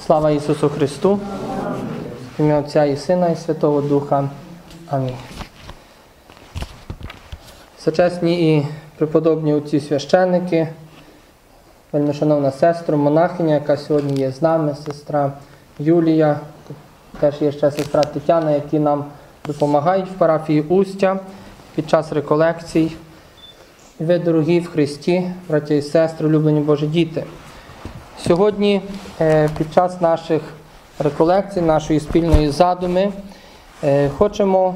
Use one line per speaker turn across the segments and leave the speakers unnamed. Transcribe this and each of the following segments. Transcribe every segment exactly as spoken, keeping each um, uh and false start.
Слава Ісусу Христу! В ім'я Отця і Сина і Святого Духа. Амінь. Всечесні і преподобні отці священники, вельмишановна сестра, монахиня, яка сьогодні є з нами, сестра Юлія, теж є ще сестра Тетяна, які нам допомагають в парафії Устя під час реколекцій. І ви, дорогі в Христі, браті і сестри, улюблені Божі діти. Сьогодні під час наших реколекцій, нашої спільної задуми, хочемо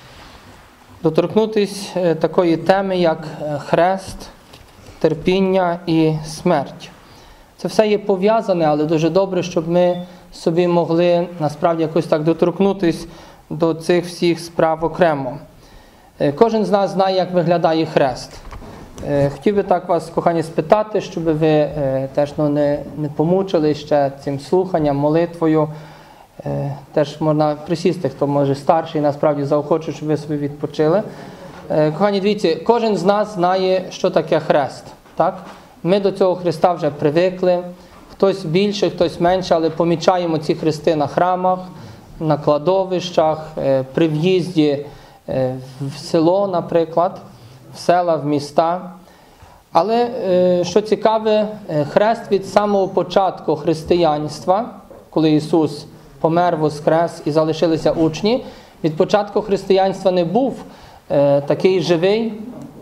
доторкнутися такої теми, як хрест, терпіння і смерть. Це все є пов'язане, але дуже добре, щоб ми собі могли насправді якось так доторкнутися до цих всіх справ окремо. Кожен з нас знає, як виглядає хрест. Хотів би так вас, кохані, спитати, щоб ви е, теж ну, не, не помучили ще цим слуханням, молитвою. Е, теж можна присісти, хто може старший, насправді заохочу, щоб ви собі відпочили. Е, кохані, дивіться, кожен з нас знає, що таке хрест. Так? Ми до цього хреста вже привикли. Хтось більше, хтось менше, але помічаємо ці хрести на храмах, на кладовищах, е, при в'їзді е, в село, наприклад. В села, в міста. Але, що цікаве, хрест від самого початку християнства, коли Ісус помер, воскрес і залишилися учні, від початку християнства не був такий живий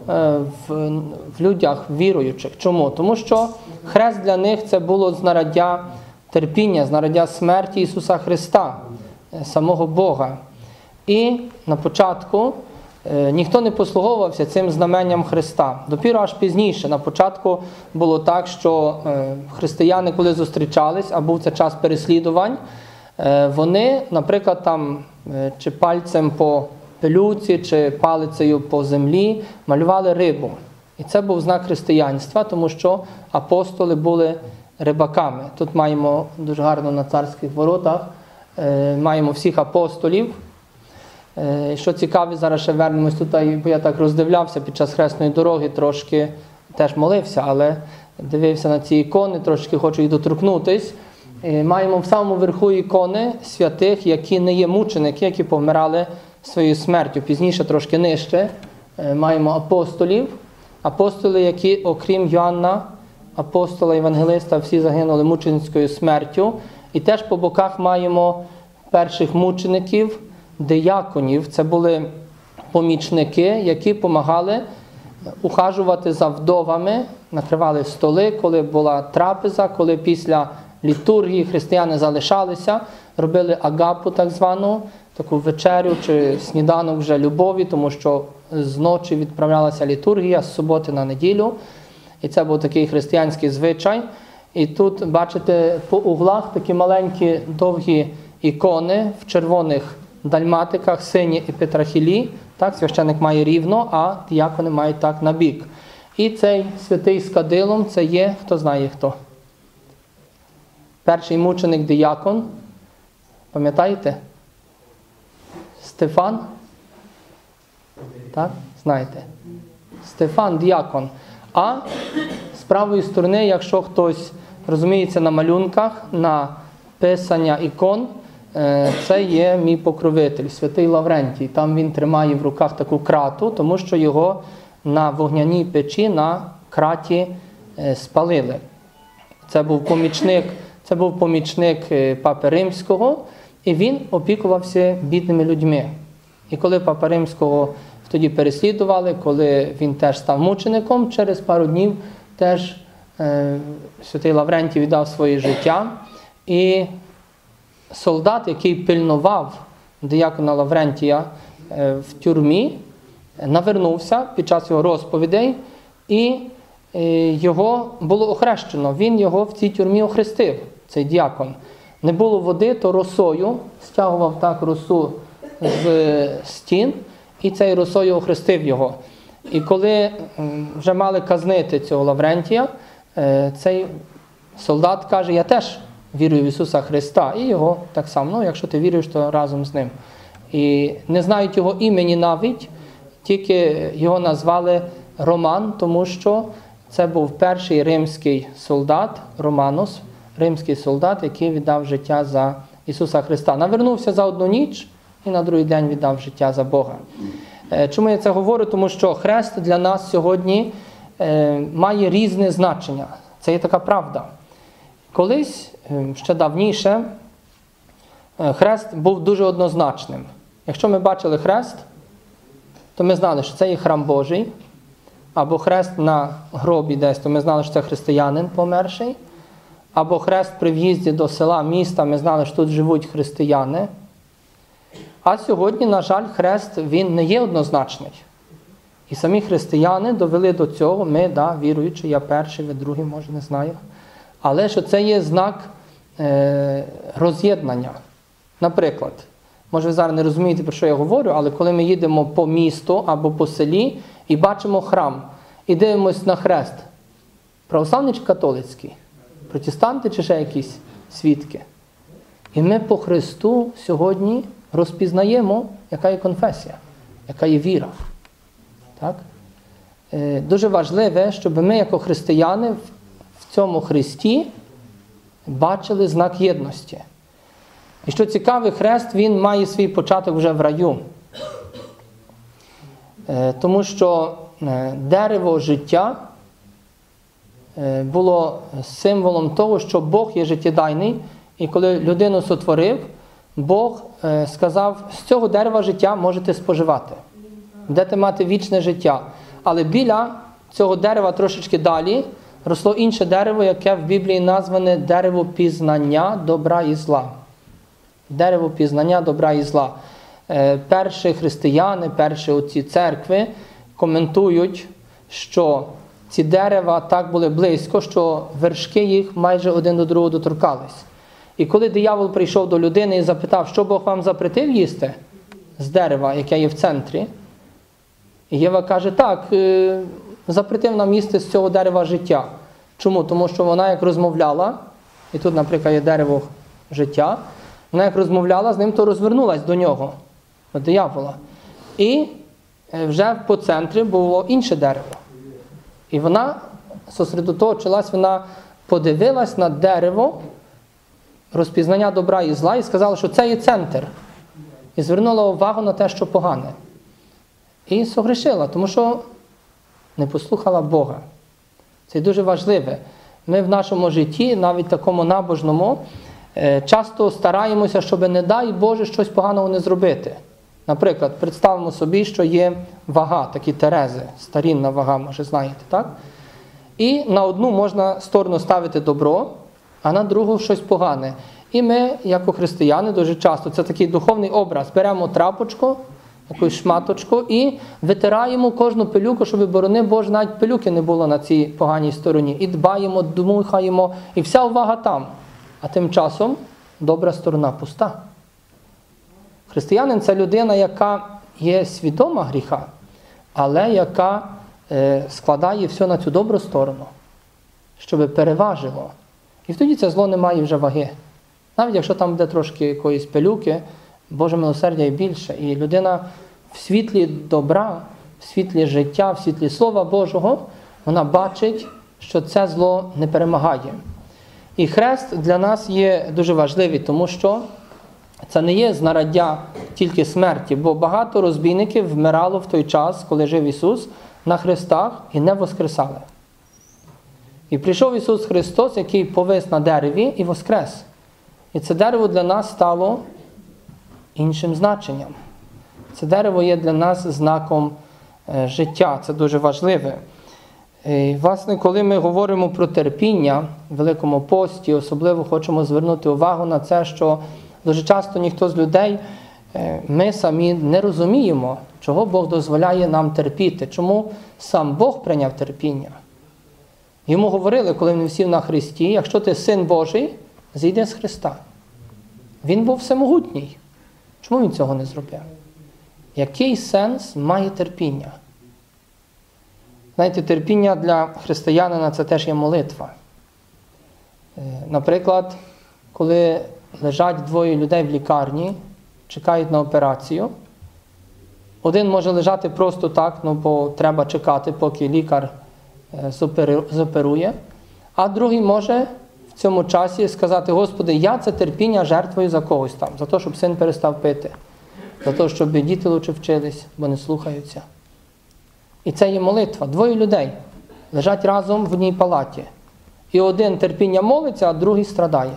в людях віруючих. Чому? Тому що хрест для них це було знаряддя терпіння, знаряддя смерті Ісуса Христа, самого Бога. І на початку ніхто не послуговувався цим знаменням Христа. Допіру аж пізніше. На початку було так, що християни, коли зустрічались, а був це час переслідувань, вони, наприклад, там чи пальцем по пилюці, чи палицею по землі малювали рибу. І це був знак християнства, тому що апостоли були рибаками. Тут маємо дуже гарно на Царських воротах, маємо всіх апостолів. Що цікаве, зараз ще вернемось тут, бо я так роздивлявся під час хресної дороги, трошки теж молився, але дивився на ці ікони, трошки хочу їх доторкнутись. Маємо в самому верху ікони святих, які не є мученики, які помирали своєю смертю. Пізніше, трошки нижче, маємо апостолів. Апостоли, які, окрім Йоанна, апостола, євангелиста, всі загинули мученицькою смертю. І теж по боках маємо перших мучеників, дияконів. Це були помічники, які допомагали ухажувати за вдовами, накривали столи, коли була трапеза, коли після літургії християни залишалися, робили агапу так звану, таку вечерю чи сніданок вже любові, тому що зночі відправлялася літургія з суботи на неділю. І це був такий християнський звичай. І тут, бачите, по углах такі маленькі довгі ікони в червоних дальматиках, сині і петрахілі. Так, священик має рівно, а діякони мають так на бік. І цей святий з кадилом, це є, хто знає хто? Перший мученик диякон. Пам'ятаєте? Стефан? Так, знаєте. Стефан діякон. А з правої сторони, якщо хтось розуміється на малюнках, на писання ікон, це є мій покровитель, святий Лаврентій. Там він тримає в руках таку крату, тому що його на вогняній печі, на краті спалили. Це був помічник, це був помічник Папи Римського, і він опікувався бідними людьми. І коли Папа Римського тоді переслідували, коли він теж став мучеником, через пару днів теж е, святий Лаврентій віддав своє життя. І солдат, який пильнував диякона Лаврентія в тюрмі, навернувся під час його розповідей, і його було охрещено. Він його в цій тюрмі охрестив, цей діякон. Не було води, то росою, стягував так росу з стін, і цей росою охрестив його. І коли вже мали казнити цього Лаврентія, цей солдат каже: я теж вірую в Ісуса Христа, і його так само, ну, якщо ти віруєш, то разом з ним. І не знають його імені навіть, тільки його назвали Роман, тому що це був перший римський солдат, Романос, римський солдат, який віддав життя за Ісуса Христа. Навернувся за одну ніч і на другий день віддав життя за Бога. Чому я це говорю? Тому що хрест для нас сьогодні має різне значення. Це є така правда. Колись, ще давніше, хрест був дуже однозначним. Якщо ми бачили хрест, то ми знали, що це є храм Божий, або хрест на гробі десь, то ми знали, що це християнин померший, або хрест при в'їзді до села, міста, ми знали, що тут живуть християни. А сьогодні, на жаль, хрест, він не є однозначний. І самі християни довели до цього, ми, да, віруючи, я перший, ви другий, може, не знаю. Але що це є знак е, роз'єднання. Наприклад, може ви зараз не розумієте, про що я говорю, але коли ми їдемо по місту або по селі і бачимо храм, і дивимося на хрест, православний чи католицький, протестанти чи ще якісь свідки. І ми по Христу сьогодні розпізнаємо, яка є конфесія, яка є віра. Так? Е, дуже важливе, щоб ми, як християни, в цьому Христі бачили знак єдності. І що цікаве, хрест, він має свій початок вже в раю. Е, тому що е, дерево життя е, було символом того, що Бог є життєдайний, і коли людину сотворив, Бог е, сказав, з цього дерева життя можете споживати. Будете мати вічне життя. Але біля цього дерева трошечки далі росло інше дерево, яке в Біблії назване дерево пізнання добра і зла. Дерево пізнання добра і зла. Е, перші християни, перші отці церкви коментують, що ці дерева так були близько, що вершки їх майже один до другого доторкались. І коли диявол прийшов до людини і запитав, що Бог вам запретив їсти з дерева, яке є в центрі, і Єва каже, так, е, запретив нам їсти з цього дерева життя. Чому? Тому що вона як розмовляла, і тут, наприклад, є дерево життя, вона як розмовляла з ним, то розвернулась до нього, до диявола. І вже по центрі було інше дерево. І вона зосередоточилась, вона подивилась на дерево розпізнання добра і зла і сказала, що це є центр. І звернула увагу на те, що погане. І согрішила, тому що не послухала Бога. Це дуже важливе. Ми в нашому житті, навіть такому набожному, часто стараємося, щоб, не дай Боже, щось поганого не зробити. Наприклад, представимо собі, що є вага, такі терези, старінна вага, може знаєте, так? І на одну можна сторону ставити добро, а на другу щось погане. І ми, як християни, дуже часто, це такий духовний образ, беремо трапочку, якусь шматочку і витираємо кожну пилюку, щоб, борони Боже, навіть пилюки не було на цій поганій стороні. І дбаємо, дмухаємо, і вся увага там. А тим часом добра сторона пуста. Християнин – це людина, яка є свідома гріха, але яка е, складає все на цю добру сторону, щоб переважило. І тоді це зло не має вже ваги. Навіть якщо там буде трошки якоїсь пилюки, Боже милосердя і більше. І людина в світлі добра, в світлі життя, в світлі Слова Божого, вона бачить, що це зло не перемагає. І хрест для нас є дуже важливий, тому що це не є знаряддя тільки смерті, бо багато розбійників вмирало в той час, коли жив Ісус, на хрестах і не воскресали. І прийшов Ісус Христос, який повис на дереві і воскрес. І це дерево для нас стало іншим значенням. Це дерево є для нас знаком е, життя, це дуже важливе. І, власне, коли ми говоримо про терпіння в Великому пості, особливо хочемо звернути увагу на це, що дуже часто ніхто з людей, е, ми самі не розуміємо, чого Бог дозволяє нам терпіти, чому сам Бог прийняв терпіння. Йому говорили, коли він сів на хресті, якщо ти Син Божий, зійди з Христа. Він був всемогутній. Чому він цього не зробив? Який сенс має терпіння? Знаєте, терпіння для християнина – це теж є молитва. Наприклад, коли лежать двоє людей в лікарні, чекають на операцію, один може лежати просто так, ну, бо треба чекати, поки лікар зоперує, а другий може в в цьому часі сказати: Господи, я це терпіння жертвую за когось там, за те, щоб син перестав пити, за те, щоб діти лучше вчились, бо не слухаються. І це є молитва. Двоє людей лежать разом в одній палаті. І один терпіння молиться, а другий страдає.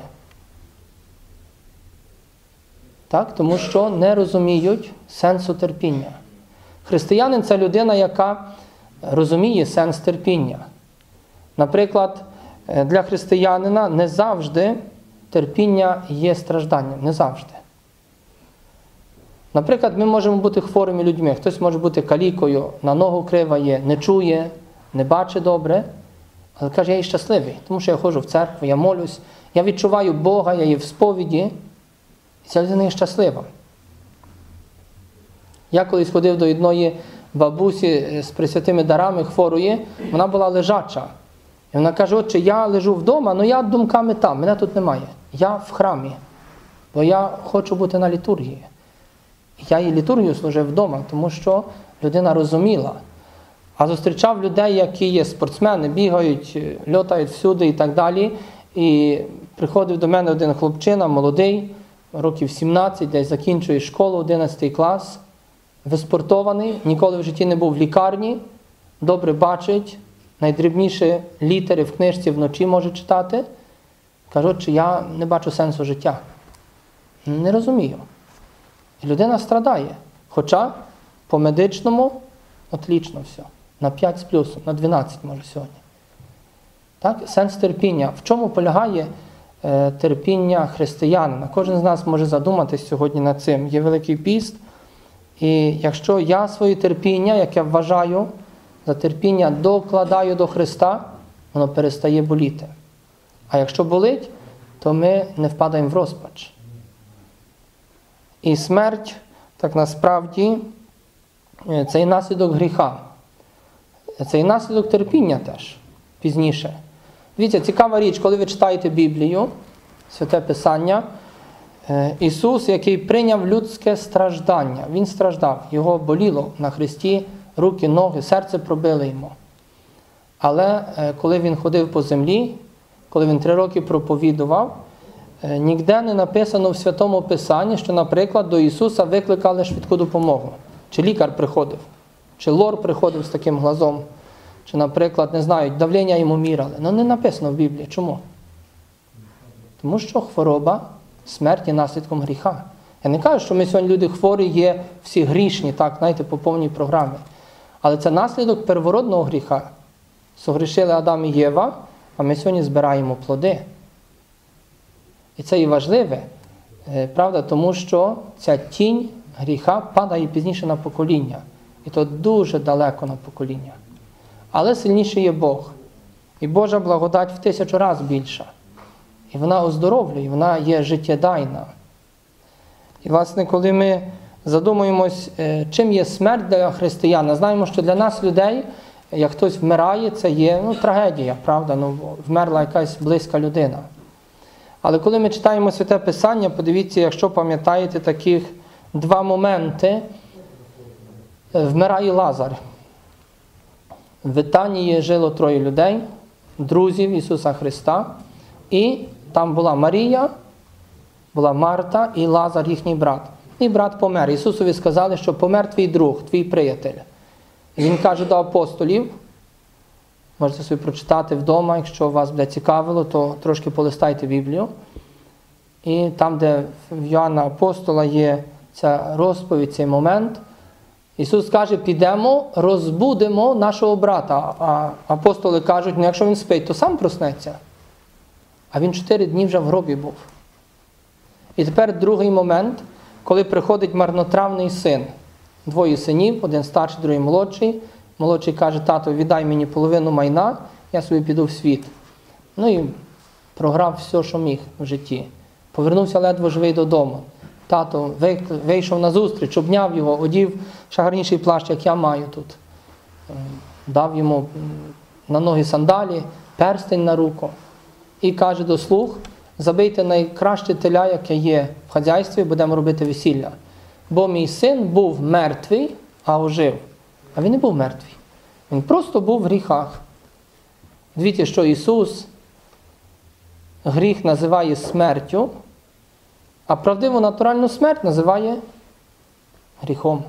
Так? Тому що не розуміють сенсу терпіння. Християнин – це людина, яка розуміє сенс терпіння. Наприклад, для християнина не завжди терпіння є стражданням. Не завжди. Наприклад, ми можемо бути хворими людьми. Хтось може бути калікою, на ногу крива є, не чує, не бачить добре. Але каже: я є щасливий, тому що я ходжу в церкву, я молюсь, я відчуваю Бога, я є в сповіді. І ця людина є щаслива. Я колись ходив до одної бабусі з пресвятими дарами, хворої, вона була лежача. І вона каже: отче, я лежу вдома, але я думками там, мене тут немає. Я в храмі, бо я хочу бути на літургії. Я і літургію служив вдома, тому що людина розуміла. А зустрічав людей, які є спортсмени, бігають, льотають всюди і так далі. І приходив до мене один хлопчина, молодий, років сімнадцять, десь закінчує школу, одинадцятий клас, виспортований, ніколи в житті не був в лікарні, добре бачить, найдрібніші літери в книжці вночі може читати. Кажуть, що я не бачу сенсу життя. Не розумію. І людина страдає. Хоча по медичному отлично все. На п'ять з плюсом, на дванадцять може сьогодні. Так? Сенс терпіння. В чому полягає е, терпіння християнина? Кожен з нас може задуматись сьогодні над цим. Є Великий піст. І якщо я своє терпіння, як я вважаю, за терпіння докладаю до Христа, воно перестає боліти. А якщо болить, то ми не впадаємо в розпач. І смерть, так насправді, це і наслідок гріха. Це і наслідок терпіння теж, пізніше. Дивіться, цікава річ, коли ви читаєте Біблію, Святе Писання, Ісус, який прийняв людське страждання, Він страждав, Його боліло на хресті, руки, ноги, серце пробили Йому. Але коли Він ходив по землі, коли Він три роки проповідував, ніде не написано в Святому Писанні, що, наприклад, до Ісуса викликали швидку допомогу. Чи лікар приходив, чи лор приходив з таким глазом, чи, наприклад, не знаю, давлення йому міряли. Ну, не написано в Біблії. Чому? Тому що хвороба, смерть є наслідком гріха. Я не кажу, що ми сьогодні люди хворі є всі грішні, так, знаєте, по повній програмі. Але це наслідок первородного гріха. Согрішили Адам і Єва, а ми сьогодні збираємо плоди. І це і важливе, правда, тому що ця тінь гріха падає пізніше на покоління. І то дуже далеко на покоління. Але сильніший є Бог. І Божа благодать в тисячу разів більша. І вона оздоровлює, вона є життєдайна. І, власне, коли ми задумуємось, чим є смерть для християн, знаємо, що для нас, людей, як хтось вмирає, це є ну, трагедія, правда, ну, вмерла якась близька людина. Але коли ми читаємо Святе Писання, подивіться, якщо пам'ятаєте таких два моменти, вмирає Лазар. В Витанії жило троє людей, друзів Ісуса Христа, і там була Марія, була Марта і Лазар, їхній брат. І брат помер. Ісусові сказали, що помер твій друг, твій приятель. І Він каже до апостолів, можете собі прочитати вдома, якщо вас буде цікавило, то трошки полистайте Біблію. І там, де в Йоанна Апостола є ця розповідь, цей момент, Ісус каже, підемо, розбудемо нашого брата. А апостоли кажуть, ну якщо він спить, то сам проснеться. А він чотири дні вже в гробі був. І тепер другий момент, коли приходить марнотравний син. Двоє синів, один старший, другий молодший. Молодший каже, тато, віддай мені половину майна, я собі піду в світ. Ну і програв все, що міг в житті. Повернувся ледве живий додому. Тато вийшов на зустріч, обняв його, одів шагарніший плащ, як я маю тут. Дав йому на ноги сандалі, перстень на руку. І каже до слуг, забийте найкраще теля, яке є в хазяйстві, будемо робити весілля. Бо мій син був мертвий, а ожив. А він не був мертвий. Він просто був в гріхах. Дивіться, що Ісус гріх називає смертю, а правдиву натуральну смерть називає гріхом.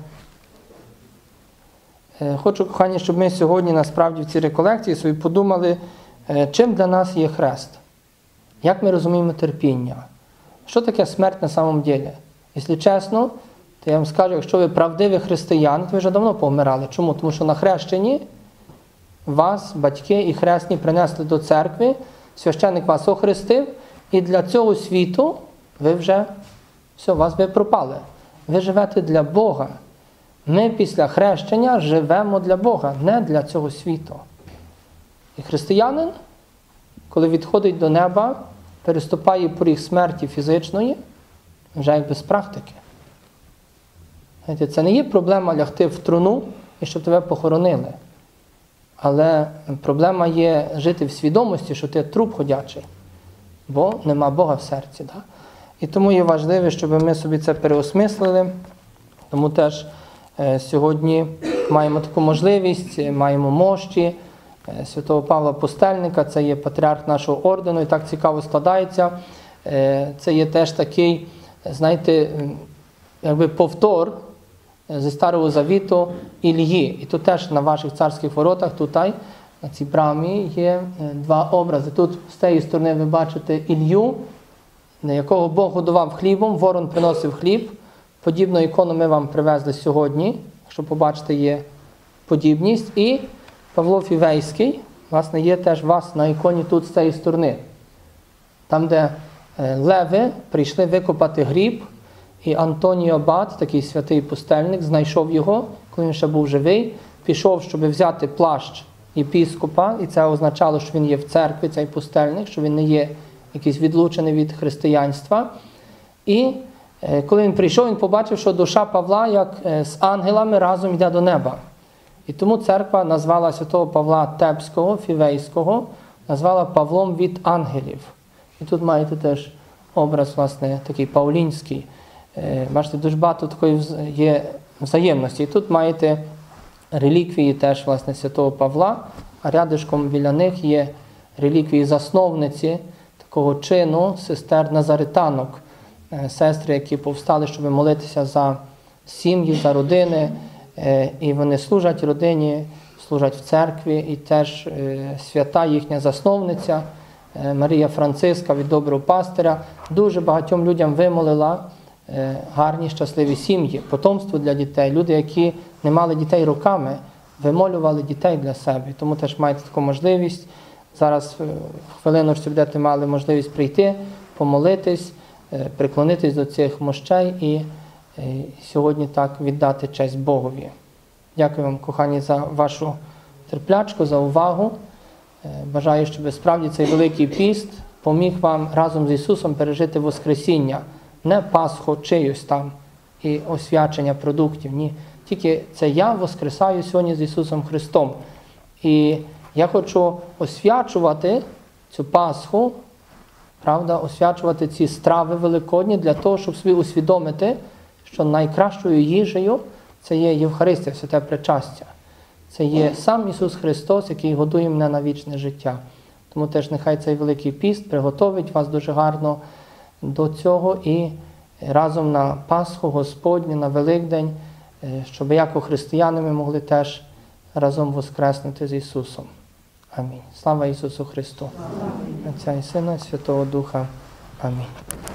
Хочу, кохані, щоб ми сьогодні насправді в цій реколекції собі подумали, чим для нас є хрест. Як ми розуміємо терпіння? Що таке смерть на самом ділі? Якщо чесно, то я вам скажу, якщо ви правдиві християни, то ви вже давно повмирали. Чому? Тому що на хрещенні вас, батьки і хресні, принесли до церкви, священник вас охрестив, і для цього світу ви вже, все, вас ви пропали. Ви живете для Бога. Ми після хрещення живемо для Бога, не для цього світу. І християнин, коли відходить до неба, переступає поріг смерті фізичної, вже як без практики. Це не є проблема лягти в труну і щоб тебе похоронили. Але проблема є жити в свідомості, що ти труп ходячий, бо нема Бога в серці. Да? І тому є важливо, щоб ми собі це переосмислили. Тому теж е, сьогодні маємо таку можливість, маємо мощі е, святого Павла Пустельника, це є патріарх нашого ордену, і так цікаво складається. Е, це є теж такий, знаєте, якби повтор зі Старого Завіту Ілії. І тут теж на ваших царських воротах, тут, на цій брамі, є два образи. Тут з цієї сторони ви бачите Ілью, якого Бог годував хлібом, ворон приносив хліб. Подібну ікону ми вам привезли сьогодні, якщо побачите, є подібність. І Павло Фівейський, власне, є теж у вас на іконі тут з цієї сторони. Там, де леви прийшли викопати гріб, і Антоній Абат, такий святий пустельник, знайшов його, коли він ще був живий, пішов, щоб взяти плащ єпіскопа, і це означало, що він є в церкві, цей пустельник, що він не є якийсь відлучений від християнства. І коли він прийшов, він побачив, що душа Павла, як з ангелами, разом йде до неба. І тому церква назвала святого Павла Тепського, Фівейського, назвала Павлом від ангелів. І тут маєте теж образ, власне, такий паулінський. Бачите, дуже багато такої є взаємності. І тут маєте реліквії теж, власне, святого Павла, а рядишком біля них є реліквії засновниці такого чину сестер Назаританок, сестри, які повстали, щоб молитися за сім'ї, за родини, і вони служать родині, служать в церкві, і теж свята їхня засновниця Марія Франциска від Доброго Пастиря дуже багатьом людям вимолила гарні, щасливі сім'ї, потомство для дітей. Люди, які не мали дітей роками, вимолювали дітей для себе. Тому теж маєте таку можливість. Зараз хвилиночку будете мали можливість прийти, помолитись, приклонитись до цих мощей і сьогодні так віддати честь Богові. Дякую вам, кохані, за вашу терплячку, за увагу. Бажаю, щоб справді цей Великий піст поміг вам разом з Ісусом пережити Воскресіння. Не Пасху чиюсь там і освячення продуктів, ні. Тільки це я воскресаю сьогодні з Ісусом Христом. І я хочу освячувати цю Пасху, правда, освячувати ці страви великодні для того, щоб собі усвідомити, що найкращою їжею це є Євхаристія, святе причастя. Це є сам Ісус Христос, який годує мене на вічне життя. Тому теж нехай цей Великий піст приготовить вас дуже гарно до цього і разом на Пасху Господню, на Великдень, щоб як християни ми могли теж разом воскреснути з Ісусом. Амінь. Слава Ісусу Христу! Отця і Сина, і Святого Духа. Амінь.